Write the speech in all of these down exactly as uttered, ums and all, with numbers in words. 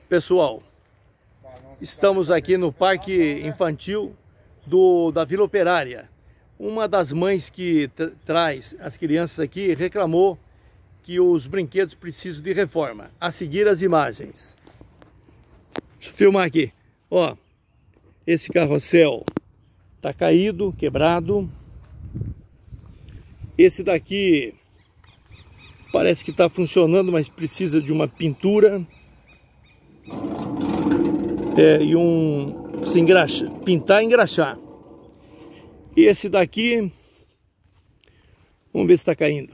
Pessoal, estamos aqui no Parque Infantil do, da Vila Operária. Uma das mães que traz as crianças aqui reclamou que os brinquedos precisam de reforma. A seguir as imagens. Deixa eu filmar aqui. Ó, esse carrossel tá caído, quebrado. Esse daqui parece que está funcionando, mas precisa de uma pintura. É, e um... se engraxa, pintar e engraxar. E esse daqui... vamos ver se está caindo.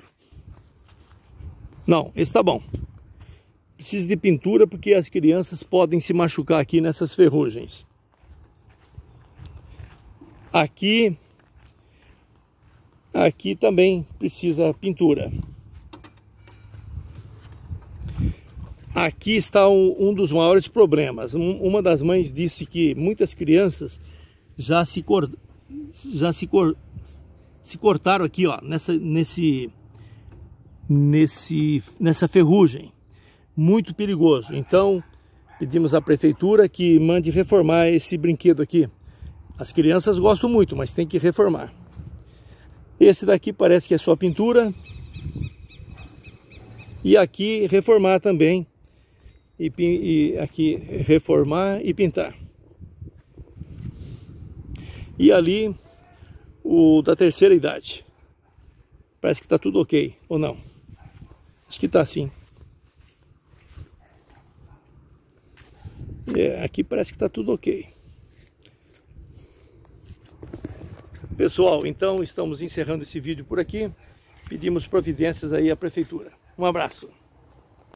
Não, esse tá bom. Precisa de pintura porque as crianças podem se machucar aqui nessas ferrugens. Aqui... aqui também precisa pintura. Aqui está um, um dos maiores problemas. Um, uma das mães disse que muitas crianças já se, cor, já se, cor, se cortaram aqui, ó, nessa, nesse, nesse, nessa ferrugem. Muito perigoso. Então, pedimos à prefeitura que mande reformar esse brinquedo aqui. As crianças gostam muito, mas tem que reformar. Esse daqui parece que é só pintura. E aqui reformar também. E, e aqui reformar e pintar. E ali o da terceira idade. Parece que está tudo ok, ou não? Acho que está sim. É, aqui parece que está tudo ok. Pessoal, então estamos encerrando esse vídeo por aqui. Pedimos providências aí à prefeitura. Um abraço.